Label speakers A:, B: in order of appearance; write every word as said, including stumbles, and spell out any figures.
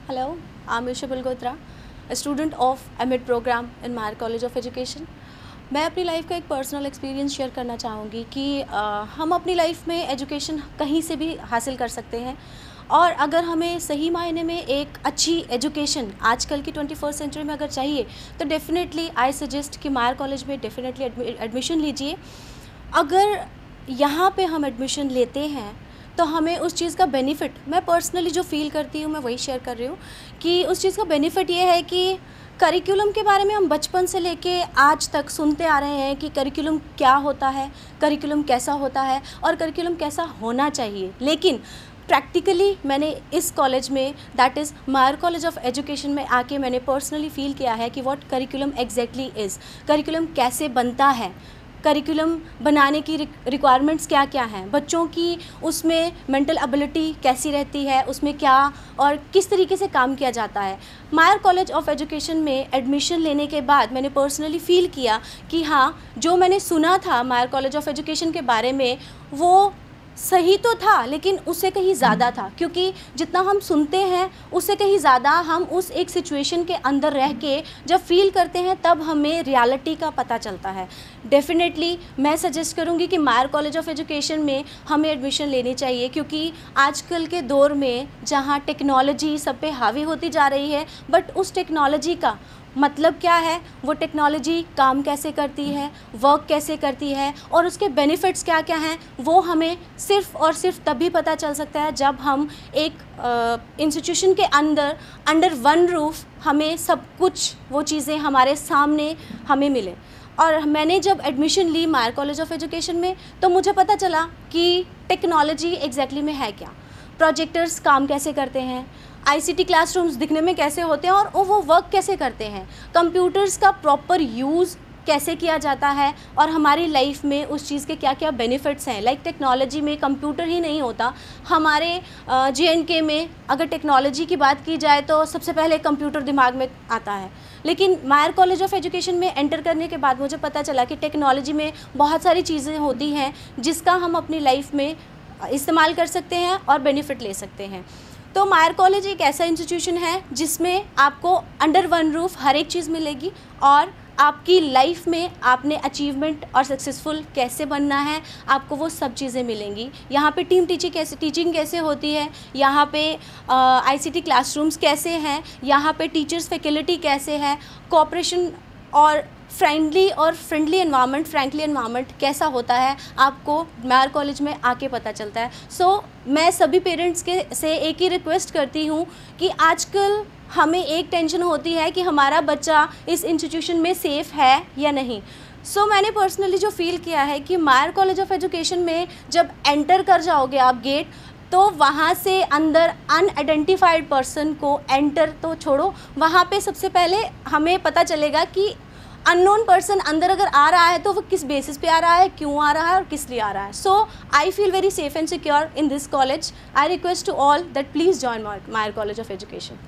A: Hello, I'm Isha Bulgotra, a student of M Ed program in Mayer College of Education. मैं अपनी life का एक personal experience share करना चाहूँगी कि आ, हम अपनी लाइफ में एजुकेशन कहीं से भी हासिल कर सकते हैं और अगर हमें सही मायने में एक अच्छी एजुकेशन आजकल की ट्वेंटी फर्स्ट सेंचुरी में अगर चाहिए तो डेफिनेटली आई सजेस्ट कि मायर कॉलेज में डेफिनेटली एडमिशन लीजिए। अगर यहाँ पे हम एडमिशन लेते हैं तो हमें उस चीज़ का बेनिफिट, मैं पर्सनली जो फील करती हूँ मैं वही शेयर कर रही हूँ कि उस चीज़ का बेनिफिट ये है कि करिकुलम के बारे में हम बचपन से लेके आज तक सुनते आ रहे हैं कि करिकुलम क्या होता है, करिकुलम कैसा होता है और करिकुलम कैसा होना चाहिए। लेकिन प्रैक्टिकली मैंने इस कॉलेज में, that is Mayer college of education में आके मैंने पर्सनली फील किया है कि what curriculum exactly is, curriculum कैसे बनता है, करिकुलम बनाने की रिक्वायरमेंट्स क्या क्या हैं, बच्चों की उसमें मेंटल एबिलिटी कैसी रहती है, उसमें क्या और किस तरीके से काम किया जाता है। मायर कॉलेज ऑफ एजुकेशन में एडमिशन लेने के बाद मैंने पर्सनली फ़ील किया कि हाँ, जो मैंने सुना था मायर कॉलेज ऑफ एजुकेशन के बारे में वो सही तो था लेकिन उससे कहीं ज़्यादा था, क्योंकि जितना हम सुनते हैं उससे कहीं ज़्यादा हम उस एक सिचुएशन के अंदर रह के जब फील करते हैं तब हमें रियलिटी का पता चलता है। डेफिनेटली मैं सजेस्ट करूँगी कि मायर कॉलेज ऑफ एजुकेशन में हमें एडमिशन लेनी चाहिए, क्योंकि आजकल के दौर में जहाँ टेक्नोलॉजी सब पे हावी होती जा रही है, बट उस टेक्नोलॉजी का मतलब क्या है, वो टेक्नोलॉजी काम कैसे करती है, वर्क कैसे करती है और उसके बेनिफिट्स क्या क्या हैं, वो हमें सिर्फ़ और सिर्फ तभी पता चल सकता है जब हम एक इंस्टीट्यूशन के अंदर अंडर वन रूफ हमें सब कुछ वो चीज़ें हमारे सामने हमें मिले। और मैंने जब admission Lee Mayar college of education में तो मुझे पता चला कि टेक्नोलॉजी एग्जैक्टली में है क्या, प्रोजेक्टर्स काम कैसे करते हैं, आईसीटी क्लासरूम्स दिखने में कैसे होते हैं और वो वर्क कैसे करते हैं, कंप्यूटर्स का प्रॉपर यूज़ कैसे किया जाता है और हमारी लाइफ में उस चीज़ के क्या क्या बेनिफिट्स हैं। लाइक टेक्नोलॉजी में कंप्यूटर ही नहीं होता, हमारे जे एंड के में अगर टेक्नोलॉजी की बात की जाए तो सबसे पहले कंप्यूटर दिमाग में आता है। लेकिन मायर कॉलेज ऑफ एजुकेशन में एंटर करने के बाद मुझे पता चला कि टेक्नोलॉजी में बहुत सारी चीज़ें होती हैं जिसका हम अपनी लाइफ में इस्तेमाल कर सकते हैं और बेनिफिट ले सकते हैं। तो मायर कॉलेज एक ऐसा इंस्टीट्यूशन है जिसमें आपको अंडर वन रूफ हर एक चीज़ मिलेगी और आपकी लाइफ में आपने अचीवमेंट और सक्सेसफुल कैसे बनना है आपको वो सब चीज़ें मिलेंगी। यहाँ पे टीम टीचिंग कैसे टीचिंग कैसे होती है, यहाँ पे आईसीटी क्लासरूम्स कैसे हैं, यहाँ पे टीचर्स फैकल्टी कैसे है, कोऑपरेशन और फ्रेंडली और फ्रेंडली एनवायरनमेंट फ्रैंकली एनवायरनमेंट कैसा होता है, आपको मायर कॉलेज में आके पता चलता है। सो so, मैं सभी पेरेंट्स के से एक ही रिक्वेस्ट करती हूँ कि आजकल हमें एक टेंशन होती है कि हमारा बच्चा इस इंस्टीट्यूशन में सेफ़ है या नहीं। सो so, मैंने पर्सनली जो फील किया है कि मायर कॉलेज ऑफ एजुकेशन में जब एंटर कर जाओगे आप गेट, तो वहाँ से अंदर अनआइडेंटिफाइड पर्सन को एंटर तो छोड़ो, वहाँ पे सबसे पहले हमें पता चलेगा कि अननोन पर्सन अंदर अगर आ रहा है तो वो किस बेसिस पे आ रहा है, क्यों आ रहा है और किस लिए आ रहा है। So I feel very safe and secure in this college. I request to all that please join Mayer college of education.